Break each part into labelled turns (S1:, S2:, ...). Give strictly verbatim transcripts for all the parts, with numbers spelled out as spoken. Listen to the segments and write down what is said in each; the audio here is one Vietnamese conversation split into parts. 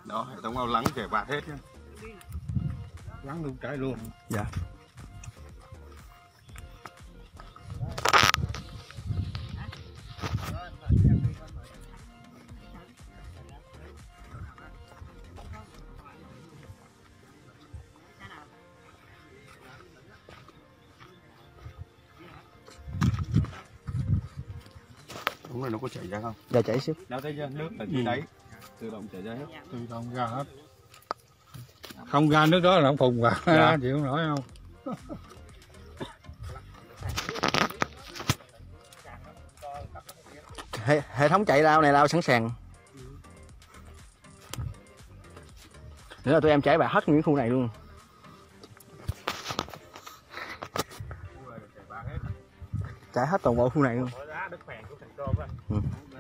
S1: Đó, hệ thống ao lắng chảy bạt hết nhá. Lắng luôn trái luôn.
S2: Dạ.
S1: Đúng rồi, nó có chảy ra không?
S2: Dạ chảy xíu.
S1: Nó thấy chưa? Nước ở dưới đáy tự động chảy ra hết.
S3: Tự động ra hết. Không ra nước đó là không phùng vào. Dạ. Chịu không nổi không?
S2: Hệ, hệ thống chạy lao này lao sẵn sàng. Nữa là tụi em chảy bạc hết những khu này luôn. Chảy hết toàn bộ khu này luôn. Ừ.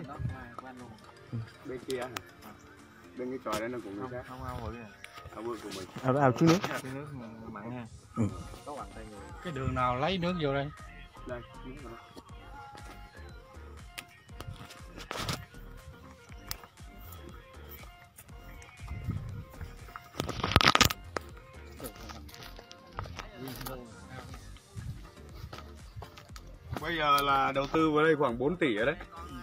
S1: Bên kia hả? Bên cái tròi đó nó cũng khác. Không ao rồi kìa. Ao bự của mình.
S2: Ao ao chứa nước.
S1: Chứa nước mặn nha.
S2: Ừ.
S1: Có bàn tay người.
S3: Cái đường nào lấy nước vô đây?
S1: Đây, nước vào đây. Bây giờ là đầu tư vào đây khoảng bốn tỷ ở đấy.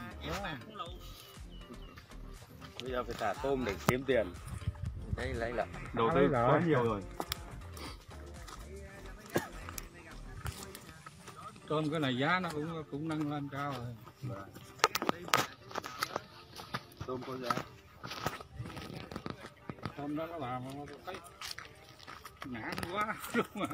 S1: Bây giờ phải thả tôm để kiếm tiền.
S2: Đây lấy lại.
S1: Đầu tư quá nhiều rồi.
S3: Tôm cái này giá nó cũng cũng nâng lên cao rồi.
S1: Vâng. Tôm có giá.
S3: Tôm đó nó làm nó thấy nản quá đúng mà.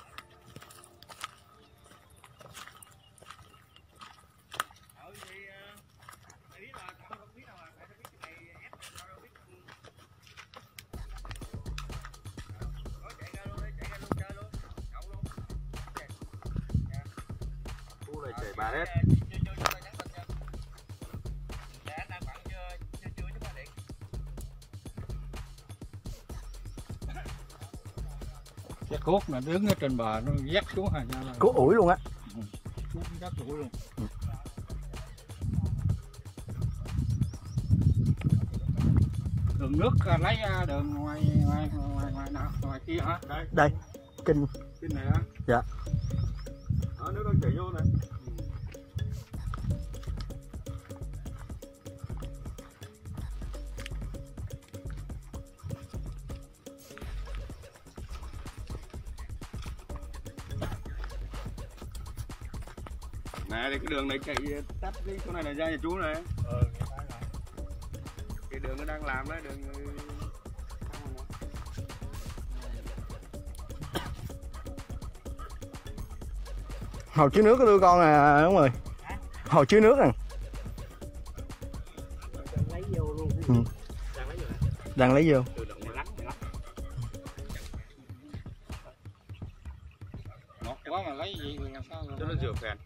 S1: Khu này chảy bạt hết.
S3: Cái cuốc mà đứng ở trên bờ nó vét xuống hả?
S2: Cuốc ủi luôn á.
S3: Cuốc vét ủi luôn. Đường nước lấy đường ngoài ngoài ngoài ngoài nào ngoài kia hả?
S1: Đây.
S2: Đây. Kinh.
S3: Kinh này hả?
S2: Dạ.
S1: Đó, nước đang chảy vô này. Này thì cái đường này chạy tắt đi, chỗ này là ra nhà chú này.
S3: Ừ,
S1: cái đường nó đang làm đấy, đường
S2: Hồ chứa nước có đưa con nè đúng rồi. Hồ chứa nước nè.
S4: Lấy vô luôn.
S2: Ừ. Đang lấy vô.
S3: ngọt quá mà lấy gì thì làm sao rồi?
S1: cho nó rửa phèn.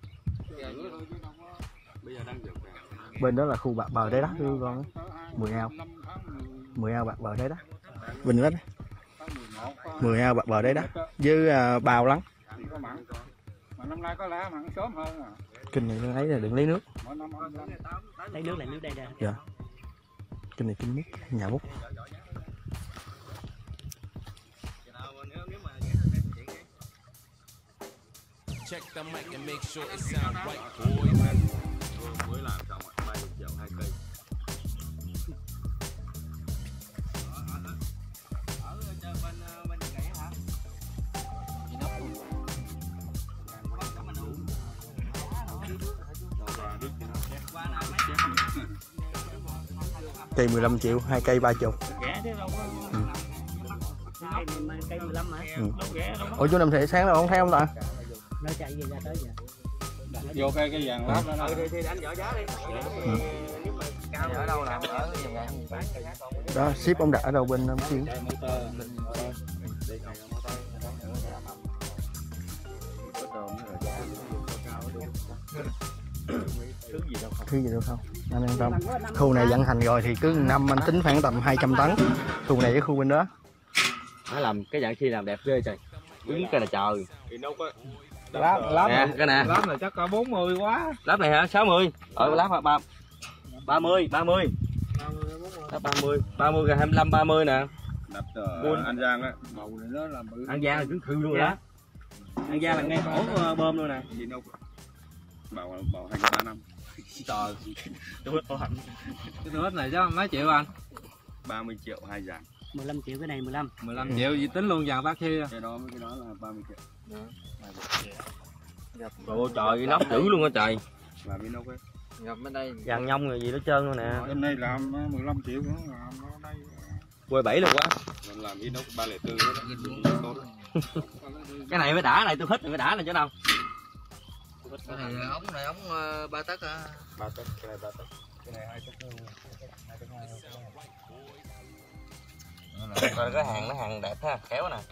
S1: Bây giờ đang rửa phèn.
S2: Bên đó là khu bạc bờ đáy đất đưa con. mười ao. mười ao bạc bờ đáy đất. Bình đó. mười ao bạc bờ đáy đất với uh, bào lắng.
S3: Mà năm nay có lá mặn sớm hơn à.
S2: Kinh này nó lấy là đừng lấy nước.
S4: Lấy nước này nước đây ra.
S2: Dạ. Kinh này kinh nước nhà bút.
S5: Check the mic and make sure it sound right, boy.
S1: Mới làm xong rồi, ba mươi triệu hai cây.
S2: Cây mười lăm triệu, hai cây ba chục. Ừ.
S4: Cây mười lăm hả?
S2: Ừ. Ủa chú Năm Thị sáng đâu không thấy không ta?
S4: Nó chạy về ra tới giờ.
S3: Vô cây cái vàng lát đó.
S4: Ừ thì anh dỡ giá đi.
S2: Ừ.
S4: Nếu mà cao ở đâu làm ở vòng ngàn.
S2: Đó, ship ông đặt ở đâu bên Nam Xuyên. Thứ gì đâu không? Anh yên tâm. Khu này vận hành rồi thì cứ năm anh tính khoảng tầm hai trăm tấn. Khu này với khu bên đó.
S4: Nó làm cái dạng khi làm đẹp ghê trời. Đứng cái là trời.
S1: Thì đâu có
S3: Láp láp
S4: nè, cái nè.
S3: Láp là chắc có bốn mươi quá.
S4: Láp này hả? sáu mươi. Ở láp hả? ba ba mươi, ba mươi. Đó ba mươi, ba mươi, hai mươi lăm, ba mươi nè.
S1: Đặt ở An Giang á.
S3: Bầu này nó là bự.
S4: An Giang là cứ khư luôn rồi đó. An Giang là ngay cổ bơm luôn nè.
S1: Gì đâu. Bảo bảo hành ba năm.
S4: Trời. Tôi hết hạnh.
S3: Cái túi này chắc mấy triệu anh?
S1: ba mươi triệu hai dàn.
S6: mười lăm triệu cái này mười lăm.
S3: mười lăm triệu gì tính luôn dàn bác khi.
S1: Cái đó cái đó là ba mươi triệu.
S4: Trời trời nóc dữ luôn á trời.
S1: Và bên đâu ấy.
S3: Gặp bên đây.
S4: Vàng nhông rồi gì nó trơn luôn nè.
S3: Bên đây làm mười lăm triệu nữa làm ở đây.
S4: Quay bảy luôn quá.
S1: Mình làm inox ba lẻ tư đó. Tốt.
S4: Cái này mới đã này tôi thích này mới đã này chỗ đâu.
S3: Cái này ống này ống ba tấc à.
S1: ba tấc, cái này ba tấc. Cái này hai tấc.
S4: Rồi cái hàng nó hàng đẹp ha, khéo nè.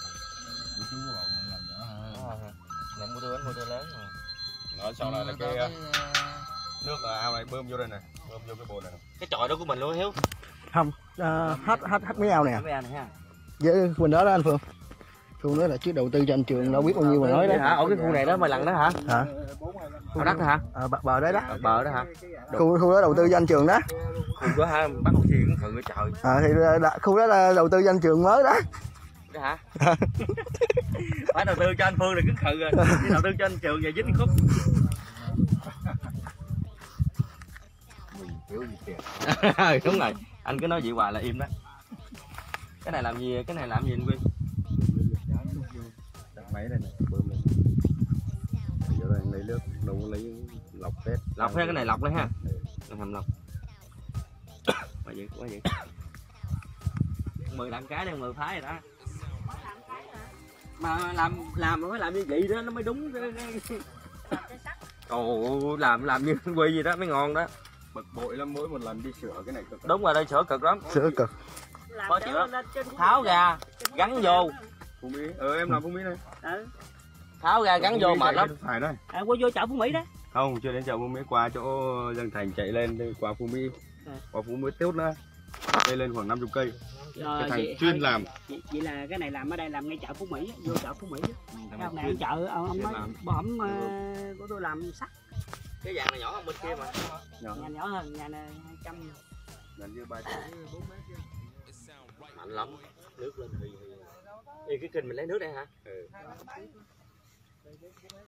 S4: Này mua tươi mua tươi lớn rồi.
S1: Đó sau này là cái nước ở ao này bơm vô đây này, bơm vô cái bồn này.
S4: Cái chòi đó của mình luôn Hiếu.
S2: Không, uh, hết hết hết mấy ao nè.
S4: Mấy ao này ha.
S2: Với bên đó đó anh Phương. Phương nói là trước đầu tư cho anh Trường đâu biết bao nhiêu mà nói đó.
S4: Hả? Ở cái khu này đó mày lần đó hả?
S2: Hả?
S4: Ở đất đó hả?
S2: Ờ, bờ, bờ đấy đó.
S4: Ở bờ đó hả?
S2: Khu khu đó đầu tư cho anh Trường đó.
S4: Khu đó ha, bắt con thuyền cũng thử trời.
S2: À, thì là, khu đó là đầu tư cho anh Trường mới đó.
S4: Đó hả? Phải đầu tư cho anh Phương là cứ khừ rồi. Chứ đầu tư cho anh Trường và dính khúc. Đúng rồi, anh cứ nói vậy hoài là im đó. Cái này làm gì, cái này làm gì anh Quyên?
S1: Đặt máy này này, bơm lên. Giờ đây lấy nước, đâu có lấy lọc hết.
S4: Lọc ha, cái này lọc đấy ha. Làm hầm lọc. Quá vậy, quá vậy. Mười đặng cái đây, mười phái rồi đó. Mà làm làm nó phải làm như vậy đó nó mới đúng. Ồ, làm làm như quỳ gì đó mới ngon đó.
S1: Bực bội lắm, mỗi một lần đi sửa cái này cực.
S4: Đúng rồi, đây sửa cực lắm.
S2: Sửa cực.
S4: Khó chịu lắm. Tháo ra, gắn vô.
S1: Phú Mỹ, ờ em làm Phú Mỹ này.
S6: Ừ.
S4: Tháo ra gắn vô mệt lắm.
S1: Phải đây.
S6: À, qua vô chợ Phú Mỹ đó.
S1: Không, chưa đến chợ Phú Mỹ, qua chỗ Dân Thành chạy lên đi qua Phú Mỹ.
S6: À.
S1: Qua Phú Mỹ tiếp nữa. Đây lên khoảng năm mươi cây.
S6: Rồi,
S1: Cái thằng
S6: vậy,
S1: chuyên
S6: thôi,
S1: làm.
S6: Vậy, vậy là cái này làm ở đây làm ngay chợ Phú Mỹ, vô chợ Phú Mỹ.
S1: Thằng
S6: Cái ông này
S1: chuyên-
S6: ở chợ ông, ông
S1: chuyên
S6: nói
S1: làm.
S6: bỏm uh, của tôi làm sắt.
S4: Cái vàng này nhỏ hơn bên kia mà.
S1: Nhỏ.
S6: Nhà nhỏ hơn, nhà này hai trăm.
S1: Gần như ba trăm.
S4: Mạnh lắm. Nước lên thì thì. Ê, cái kênh mình lấy nước đây hả?
S1: Ừ.